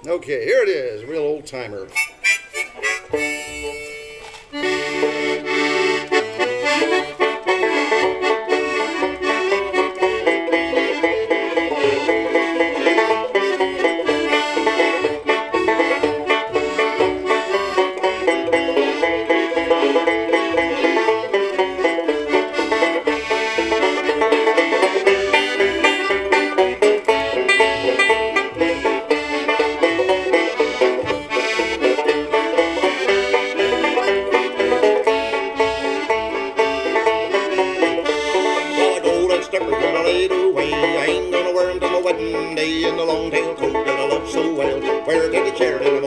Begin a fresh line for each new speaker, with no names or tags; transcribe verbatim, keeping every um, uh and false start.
Okay, here it is, a real old timer. Stepper gonna laid away. I ain't gonna wear him till my wedding day in the long tail coat that I love so well. Wear it in the chair in